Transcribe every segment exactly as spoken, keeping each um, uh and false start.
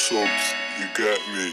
Subs, you get me.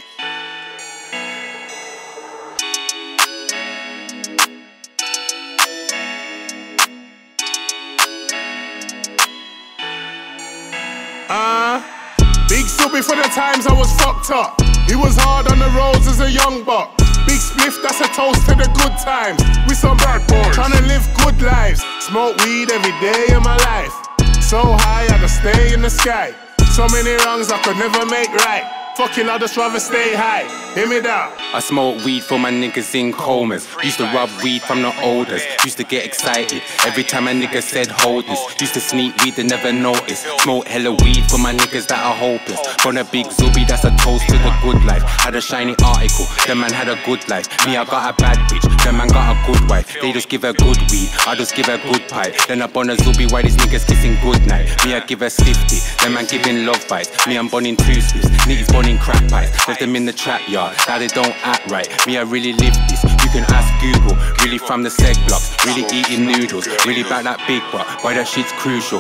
Uh, big Subby for the times I was fucked up. He was hard on the roads as a young buck. Big spliff, that's a toast to the good times. We some bad boys, tryna live good lives. Smoke weed every day of my life. So high, I just stay in the sky. So many wrongs I could never make right. Fucking, I'd just rather stay high. Hear me down. I smoke weed for my niggas in comas. Used to rub weed from the oldest. Used to get excited every time a nigga said hold this. Used to sneak weed and never notice. Smoke hella weed for my niggas that are hopeless. From a big Zuby, that's a toast to the good life. Had a shiny article, the man had a good life. Me, I got a bad bitch, the man got a good wife. They just give her good weed, I just give her good pipe. Then up on a Zuby, why these niggas kissing goodnight? Me, I give her fifty, the man giving love bites. Me, I'm burning two spliffs, niggas burning crack pipes. Left them in the trap yard, now they don't act right. Me, I really live this, you can ask Google. Really from the seg blocks, really eating noodles. Really about that big butt, why that shit's crucial.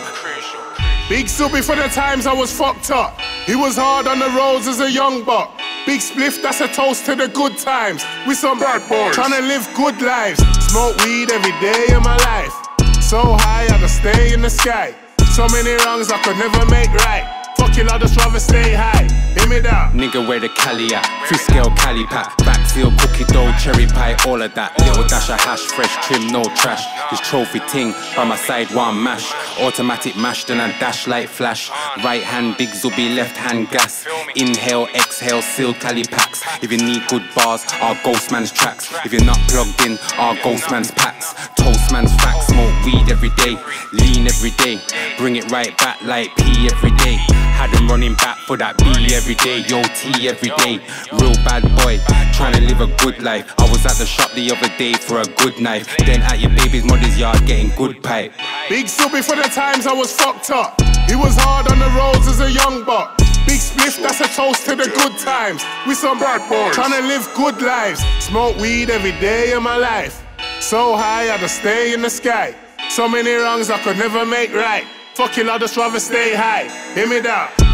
Big Subby for the times I was fucked up. He was hard on the roads as a young buck. Big spliff, that's a toast to the good times. We some bad boys, tryna live good lives. Smoke weed every day of my life. So high, I just stay in the sky. So many wrongs I could never make right. Fucking, I'd just rather stay high. Hear me down. Nigga where the Cali at, free scale Cali pack. Backfield, cookie dough, cherry pie, all of that. Little dash of hash, fresh trim, no trash. This trophy ting, by my side one mash. Automatic mash, then I dash like flash. Right hand big Zuby, left hand gas. Inhale, exhale, seal Cali packs. If you need good bars, our ghost man's tracks. If you're not plugged in, our ghost man's packs. Toast man's facts, smoke weed every day. Lean every day, bring it right back like P every day. Had them running back for that B every day, yo T every day. Real bad boy, trying to live a good life. I was at the shop the other day for a good knife. Then at your baby's mother's yard getting good pipe. Big Subby for the times I was fucked up. He was hard on the roads as a young buck. Big spliff, that's a toast to the good times. We some bad boys, tryna live good lives. Smoke weed every day of my life. So high, I just stay in the sky. So many wrongs I could never make right. Fucking, I'd just rather stay high. Hear me down.